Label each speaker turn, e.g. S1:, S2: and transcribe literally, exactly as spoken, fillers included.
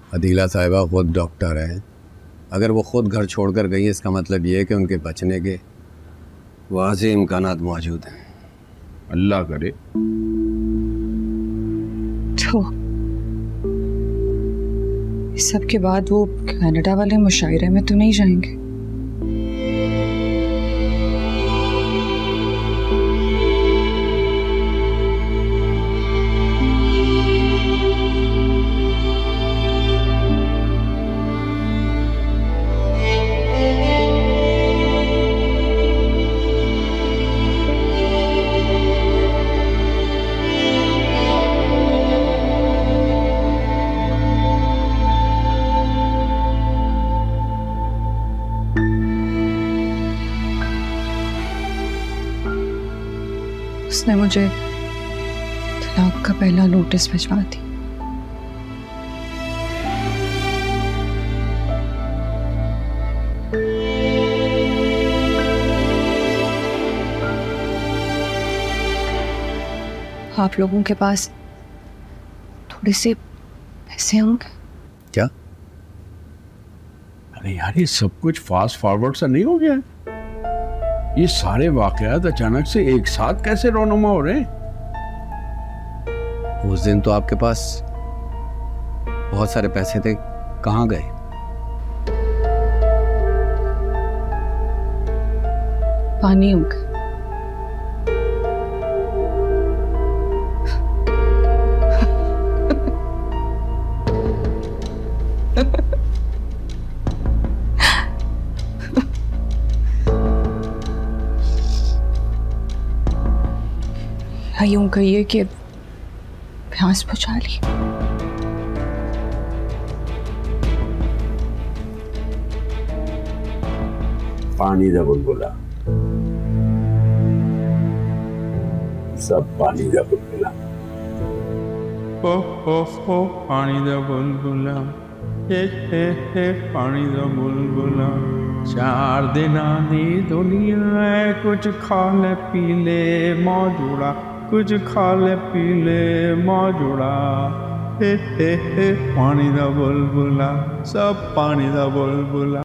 S1: अदीला साहिबा खुद डॉक्टर हैं। अगर वो खुद घर छोड़कर गई है, इसका मतलब ये है कि उनके बचने के वाज़ेह इम्कानात मौजूद हैं।
S2: अल्लाह करे।
S3: तो इस सब के बाद वो कनाडा वाले मुशायरे में तो नहीं जाएंगे? उसने मुझे तलाक का पहला नोटिस भिजवा दी। आप लोगों के पास थोड़े से पैसे होंगे
S1: क्या?
S2: अरे यार, ये सब कुछ फास्ट फॉरवर्ड सा नहीं हो गया? ये सारे वाकयात अचानक से एक साथ कैसे रोनुमा हो रहे हैं?
S1: उस दिन तो आपके पास बहुत सारे पैसे थे, कहाँ गए?
S3: पानी हो गए। यूं कहिए कि प्यास बुझा ली।
S2: पानी दा बुलबुला, सब पानी दा बुलबुला।
S4: ओ ओ ओ पानी दा बुलबुला, हे हे हे पानी दा बुलबुला। चार दिनां दी दुनिया है, कुछ खा ले पी ले मौजूड़ा, कुछ खा ले पी ले मौजूड़ा। हे हे हे पानी दा बुलबुला, सब पानी दा बुलबुला।